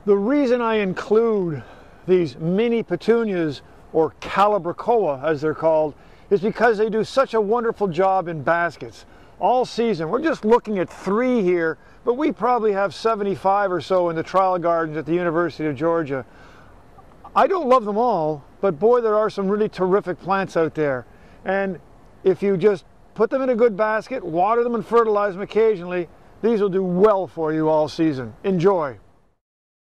The reason I include these mini petunias, or Calibrachoa as they're called, is because they do such a wonderful job in baskets all season. We're just looking at 3 here, but we probably have 75 or so in the trial gardens at the University of Georgia. I don't love them all, but boy, there are some really terrific plants out there. And if you just put them in a good basket, water them and fertilize them occasionally, these will do well for you all season. Enjoy.